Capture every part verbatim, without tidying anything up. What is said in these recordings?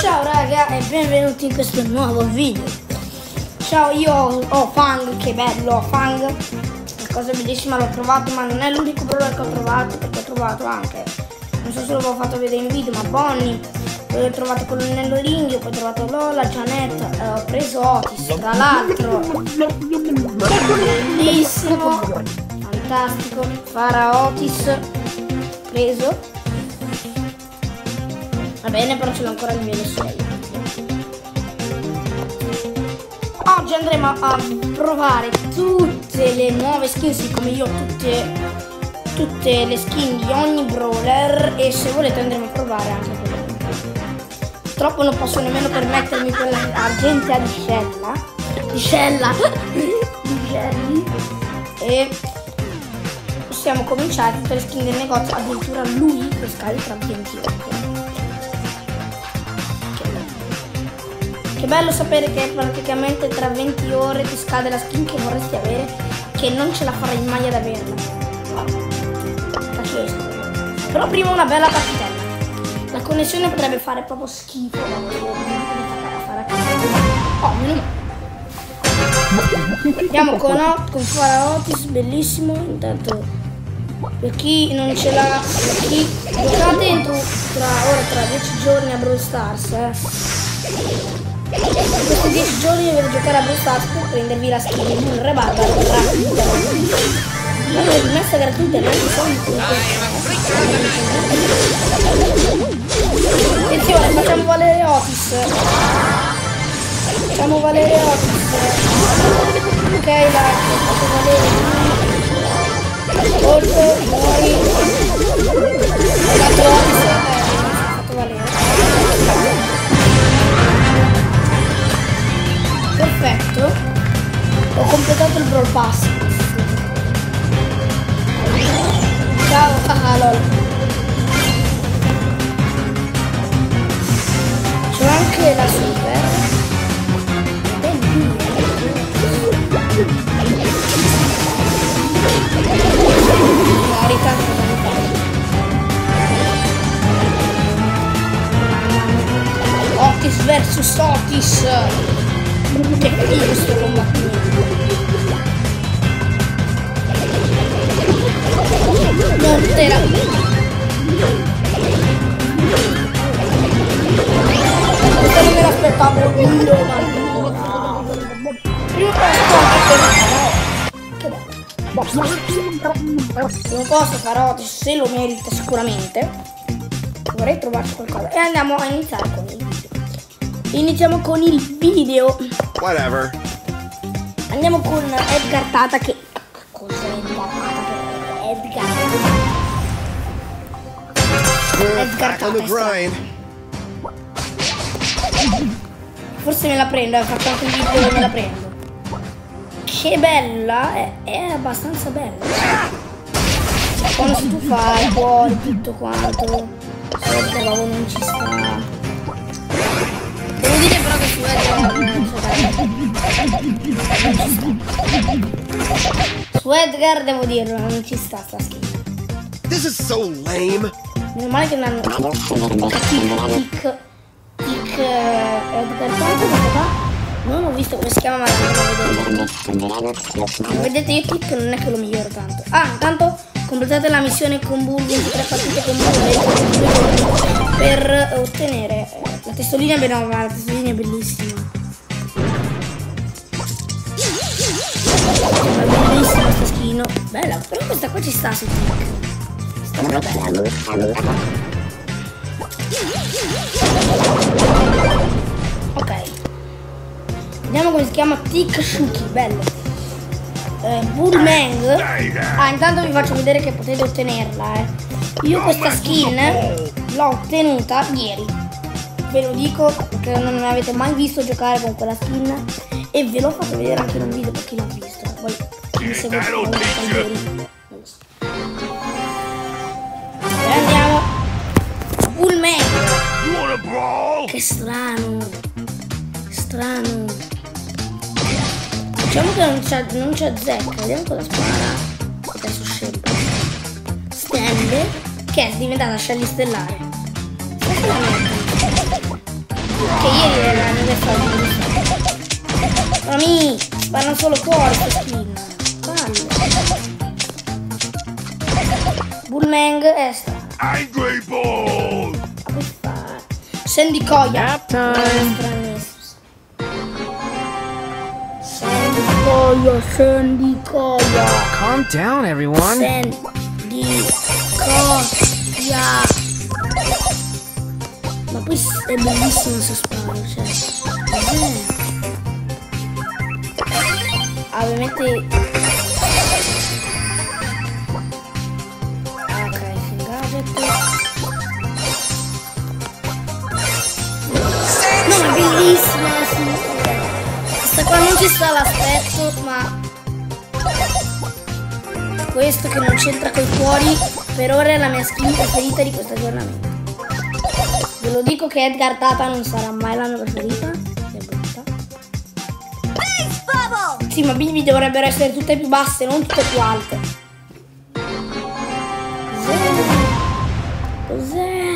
Ciao raga e benvenuti in questo nuovo video. Ciao, io ho Fang, che bello, Fang. Una cosa bellissima, l'ho trovato, ma non è l'unico brawler che ho trovato, perché ho trovato anche, non so se l'avevo fatto vedere in video, ma Bonnie, poi ho trovato Colonnello Ringhio, poi ho trovato Lola, Janet, eh, ho preso Otis, tra l'altro, bellissimo, fantastico, Farah Otis, preso. Va bene, però ce l'ho ancora a livello sei. Oggi andremo a provare tutte le nuove skin, siccome io ho tutte, tutte le skin di ogni brawler, e se volete andremo a provare anche quelle. Purtroppo non posso nemmeno permettermi quella argentea di Shella. Di Shella. Di Shelly. E possiamo cominciare tutte le skin del negozio, addirittura lui che scade tra ventotto. Che bello sapere che praticamente tra venti ore ti scade la skin che vorresti avere, che non ce la farai mai ad averla. Pazzesco. Però prima una bella partitella. La connessione potrebbe fare proprio schifo. Oh, meno male. Andiamo con, con Farah Otis, bellissimo. Intanto per chi non ce l'ha, per chi giocate entro tra ora tra dieci giorni a Brawl Stars, eh. In questi dieci giorni dovete giocare a Brawl Stars per prendervi la skin di un re barbaro gratuita. Ma l'ho rimessa gratuita, non ci sono. Attenzione, facciamo valere Otis. Facciamo valere Otis. Ok, la faccio valere. Colpo, muori. Ho fatto Otis, eh, fatto valere. Perfetto, ho completato il Brawl Pass. Ciao, ah, lol. C'ho anche la super. Verità. Otis versus Otis. Che figo questo combattimento. Non te la... Questa non me l'aspettavo. Prima che bello. Non posso fare Otis, se lo merita sicuramente. Vorrei trovarci qualcosa. E andiamo a iniziare con il video. Iniziamo con il video. Whatever. Andiamo con Edgar Tata, che cos'è Edgar Tata? Edgar Tata. Edgar Tata. Forse me la prendo, faccio anche il video e me la prendo. Che bella, è, è abbastanza bella. Quando si tu fai fuori tutto quanto, se trovavo non ci sta. Devo dire però che su Edgar su Edgar devo dirlo, non ci sta sta skin. This is so lame. Meno male che non hanno Tic Tic Edgar Tata. Non ho visto come si chiama, ma non lo vedo. Vedete, io Tic non è che lo miglioro tanto. Ah, intanto completate la missione con Bull, ventitré partite con Bull per ottenere la testolina. Beh, no, ma la testolina è bellissima. È bellissima questa skin. Bella, però questa qua ci sta su Tic. Sta proprio bella. Ok. Vediamo come si chiama. Tic Shuki, bello. Eh, Bullmang. Ah, intanto vi faccio vedere che potete ottenerla, eh. Io questa skin l'ho ottenuta ieri. Ve lo dico perché non mi avete mai visto giocare con quella skin, e ve l'ho fatto vedere anche in un video per chi l'ha visto. Poi mi seguite non lo so. E andiamo. Bullmang. Che strano. Strano. Diciamo che non c'è zecca, vediamo cosa spara. Adesso scelgo Stand, che è diventata Shelly stellare. Anche ieri era l'anniversario. Ma mi sparano solo cuori queste skin. Palle. Bullmang è strano. Angry Bull! Sandy Koya. Nap time. Sandy Koya, Sandy Koya. Calm down, everyone. Sandy Koya. Ma poi è bellissimo se sparo, cioè. Cos'è? Ah, ovviamente. Ah, ok, si gadget. No, ma è bellissima, sì. Questa qua non ci sta l'aspetto, ma questo che non c'entra coi cuori, per ora è la mia skin preferita di questo aggiornamento. Ve lo dico che Edgar Tata non sarà mai la mia preferita. È brutta. Sì, ma Bibi dovrebbero essere tutte più basse, non tutte più alte. Cos'è? Cos'è?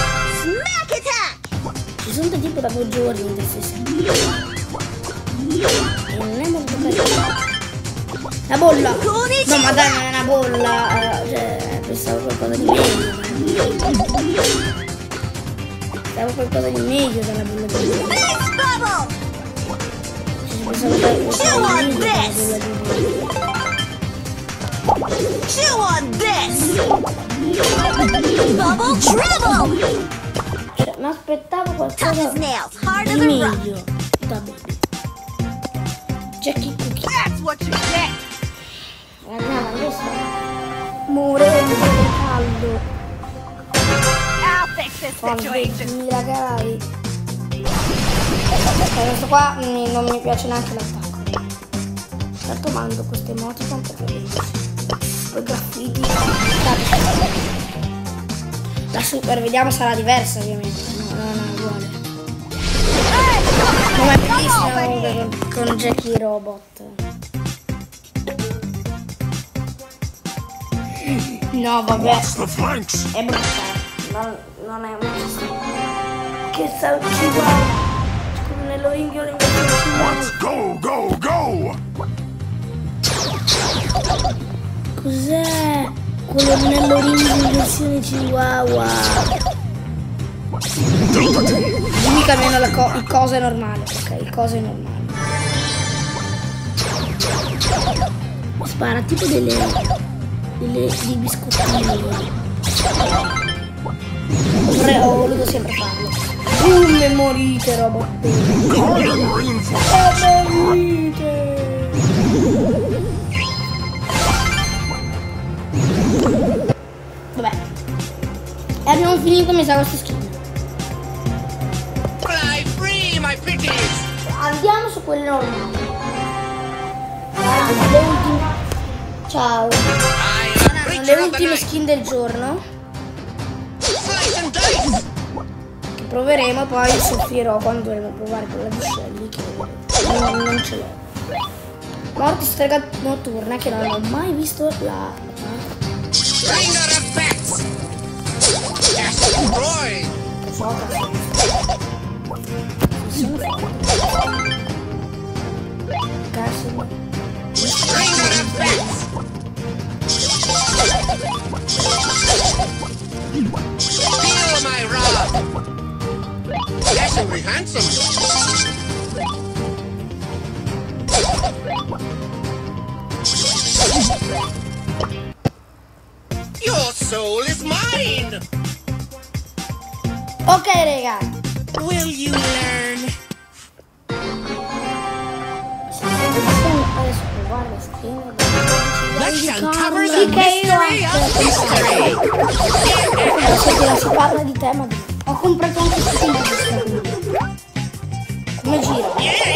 Ci sono tipo da due giorni in queste e non è molto carino. La bolla! No, ma dai, non è una bolla! Uh, cioè, pensavo qualcosa di meglio. Pensavo qualcosa di meglio dalla bolla di meglio. Pensavo qualcosa di meglio dalla bolla di meglio. Chew on this! Bubble trouble! Cioè, mi aspettavo qualcosa Tough as nails, hard di as a rock. meglio da Baby. Jackie Cookie. That's what you get! Ragazzi, questo muore di caldo. I'll fix this Con situation. ventimila cavalli. Questo qua mi- non mi piace neanche l'attacco. Certo mando queste emoticon perché poi graffiti. La super vediamo sarà diversa ovviamente. No, no, no, uguale. Ma è bellissima comunque con, con Jackie Robot. No, vabbè, The flanks! è brutta. Non, non è un che sa ci guarda. Come nello ringhio l'investione ci guarda. Go, go, go! Cos'è? Quello nello ringhio in versione chihuahua. Dimmi che almeno la co il coso è normale. Ok, il coso è normale. Spara tipo delle... delle dei biscottini. Vorrei, ho voluto sempre farlo. Boom, e morite, robot. Guardian reinforcements! E morite. Vabbè. E abbiamo finito, mi sa, queste skin. Fly free, my pretties! Andiamo su quelle normali. Saranno le ultime. Ciao. Saranno le ultime skin del giorno. Slice and dice! Che proveremo, poi soffrirò quando dovremo provare con la Buscelli. Che non, non ce l'ho. Morti strega notturna, che non ho mai visto la. Stringer effects! Destroy! So che sono Cazzo. Stringer effects! Feel my rod! Dashingly handsome! Your soul is mine! Ok, ragazzi. Will you learn? Adesso provare la skin. Let's uncover Sì, the che io mystery of history! adesso che si parla di te, ma ho comprato anche il skin di questa qui. Come gira?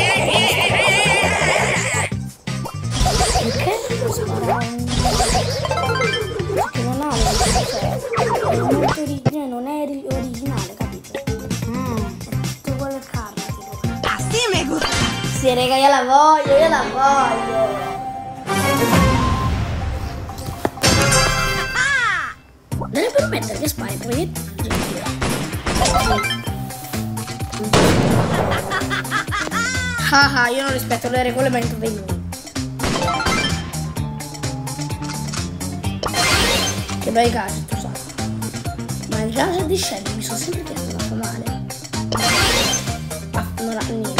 Perché devo sparare? Perché non ha è molto originale, non è ri- originale, capito? Mm, è tutto uguale carne, tipo. Así me gusta. Sì, raga, io la voglio, io la voglio. Dovrebbero mettere che spari proiettili. Ah ah, io non rispetto le regole ma entro dei lui. Che bei casi, tu sai. Ma in casa di Shelly mi sono sempre chiesto la fa male. Ah, non ha niente.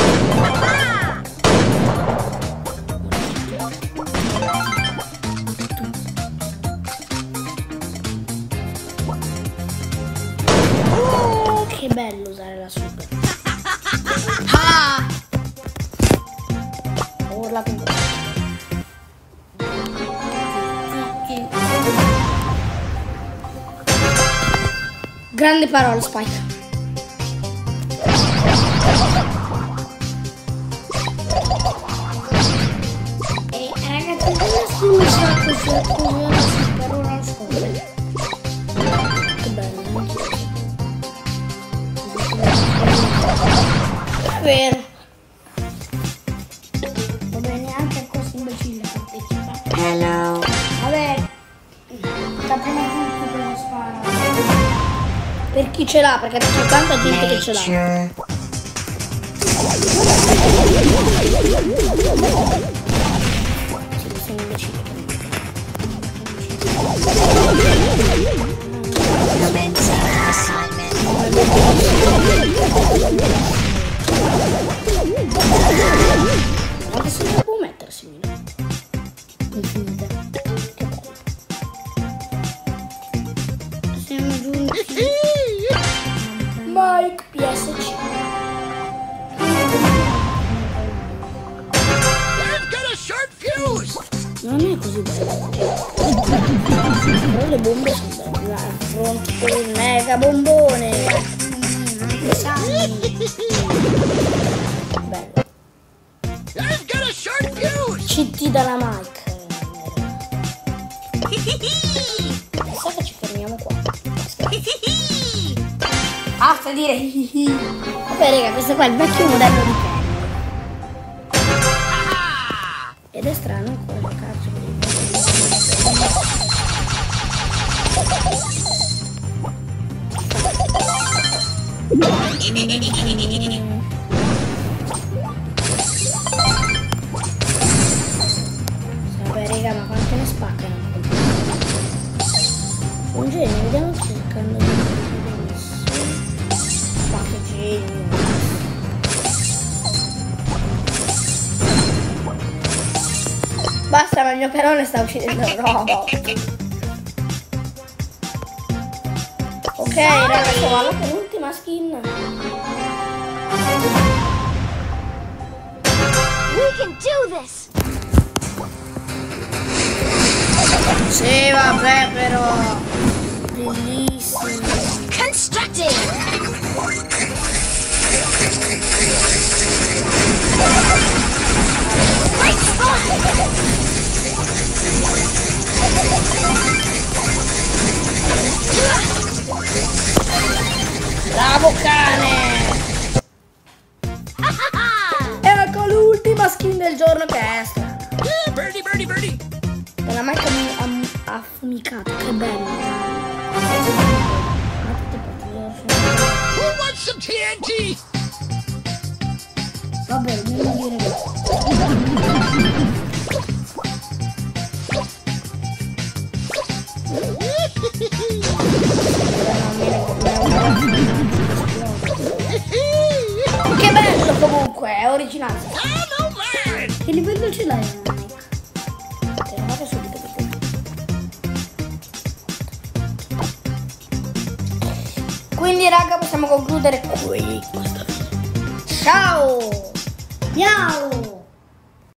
Oh, che bello usare la super. Ah! Ho urlato un po'. Grande parola, Spike. E ragazzi, come si fa così a così per ora lo scopo? Che bello. È vero. Va bene, anche questo imbecille partecipa. Hello. Vabbè, capiamo tutti come spara. Per chi ce l'ha, perché c'è tanta gente che ce l'ha. Sì, sono imbecille. Guarda se non può mettersi Milo. Infinita. Che bello. Siamo giunti. Mike P S C. I've got a sharp fuse! Non è così bello. Però le bombe sono belle. Affronti con il mega bombone. Bello. I've got a sharp fuse! C T dalla Mike. Sa che ci fermiamo qua. Basta dire hihihi. Vabbè raga, questo qua è il vecchio modello di Kenny. Ed è strano ancora giocarci per il vabbè raga, ma quante ne spaccano? Un genio, vediamo cercando di ma che genio. Basta, ma il mio perone sta uccidendo il robot. Ok ragazzi, va la penultima skin. We can do this. Sì vabbè però bellissimo. Constructing. Great spot. Bravo cane. Ecco l'ultima skin del giorno che è strana. Yeah, birdie, birdie, birdie! Me l'ha mai affumicato, che bello. Who wants some T N T? Vabbè, non dire che bello comunque, è originale. Oh no, man! Che livello ce l'hai, Mike? Te vado subito per te. Quindi raga, possiamo concludere qui questa video. Ciao! Miau!